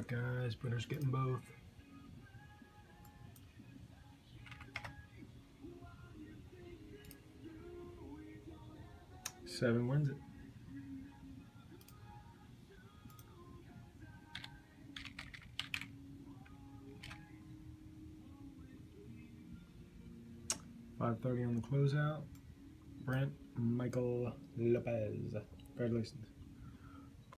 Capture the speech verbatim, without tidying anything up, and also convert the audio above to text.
luck, guys. Winner's getting both. Seven wins it. five thirty on the closeout. Brent Michael Lopez. Congratulations.